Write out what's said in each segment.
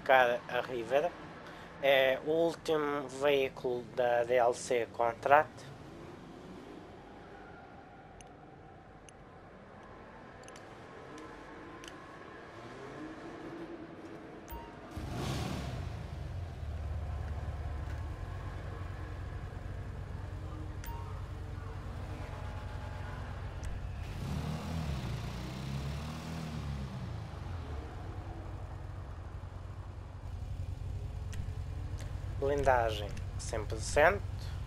buscar a River. É o último veículo da DLC Contract. Blindagem 100%.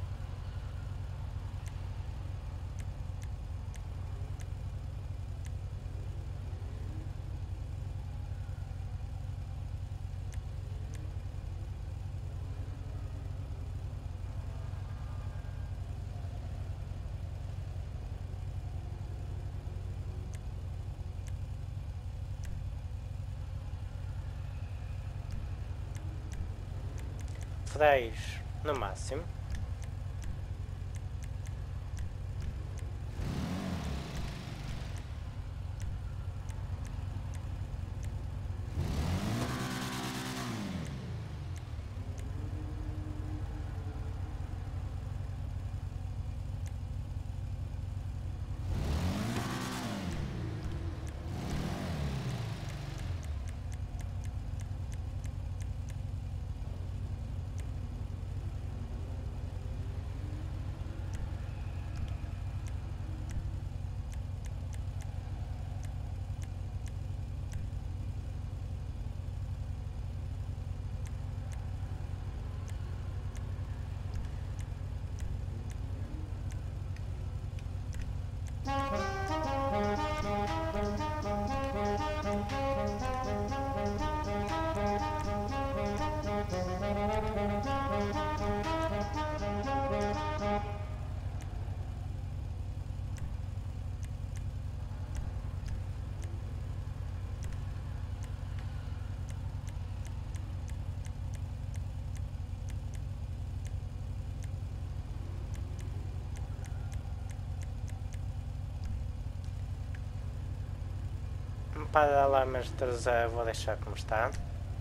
Freios no máximo. Para-lamas traseiro vou deixar como está.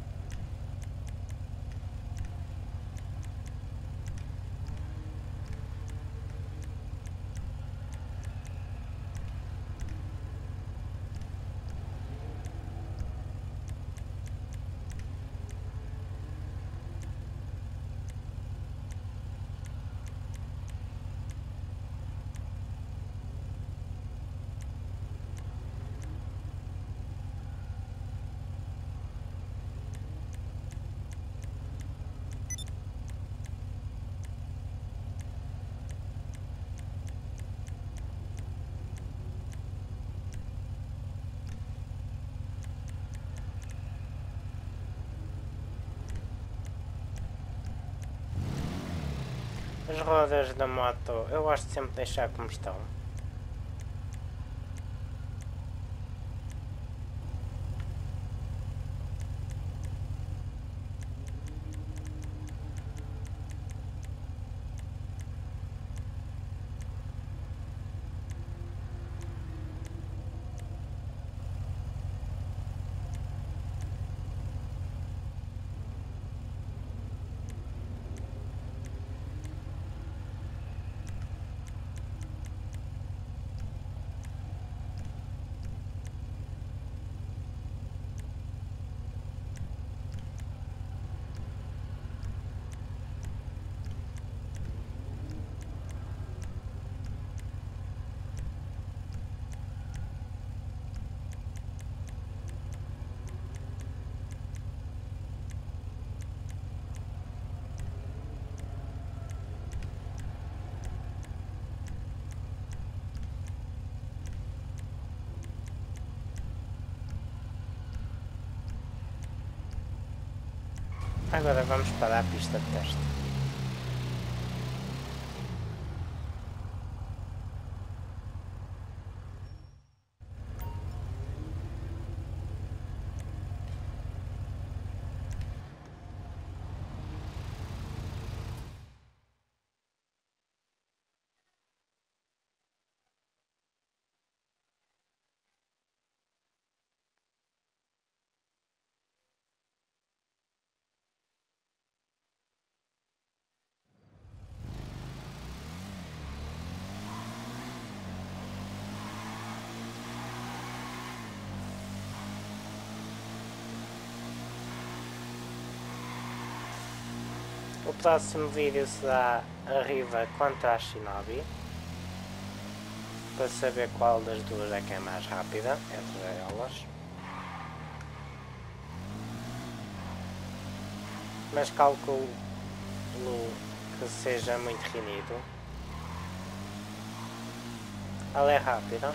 As rodas da moto eu gosto sempre de deixar como estão. Agora vamos para a pista de teste. O próximo vídeo será a Riva contra a Shinobi, para saber qual das duas é que é mais rápida entre elas. Mas calculo que seja muito reunido. Ela é rápida.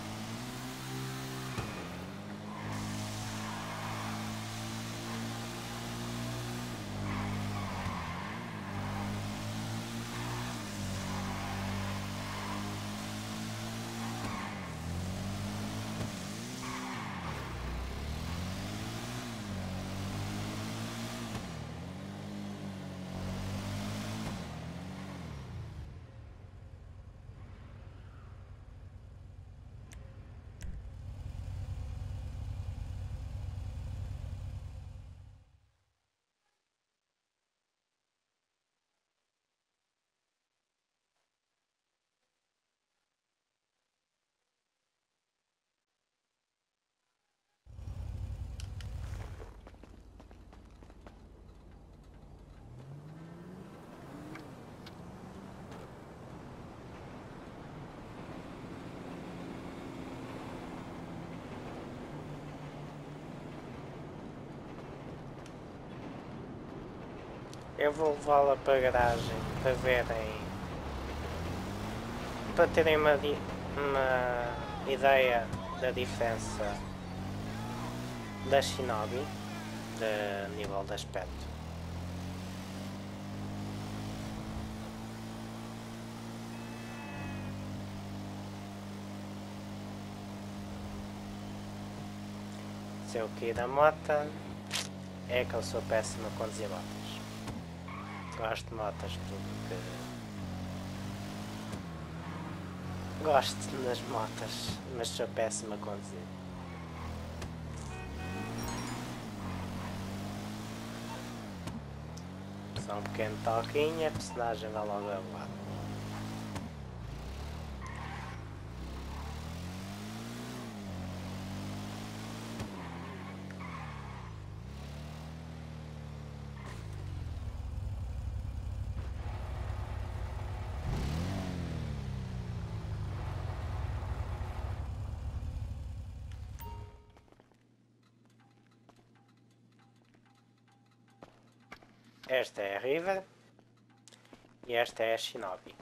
Eu vou levá-la para a garagem para verem, para terem uma ideia da diferença da Shinobi, de nível de aspecto. Se eu cair da moto, é que eu sou péssimo a conduzir motas. Gosto de motas porque gosto das motas, mas sou péssimo a conduzir. Só um pequeno toquinho e a personagem vai logo a voar. Esta é a Riva e esta é a Shinobi.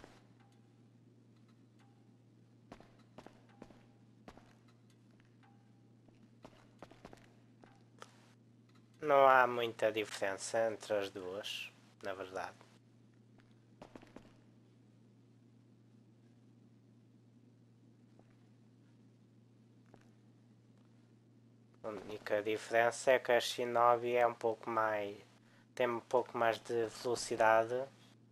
Não há muita diferença entre as duas, na verdade. A única diferença é que a Shinobi é um pouco mais, tem um pouco mais de velocidade.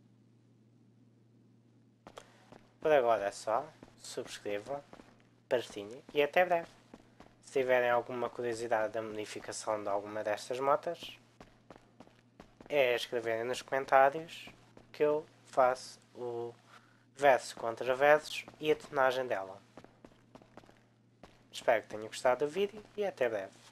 Por agora é só. Subscrevam, partilhem e até breve. Se tiverem alguma curiosidade da modificação de alguma destas motas, é escreverem nos comentários que eu faço o verso contra versos e a tonagem dela. Espero que tenham gostado do vídeo e até breve.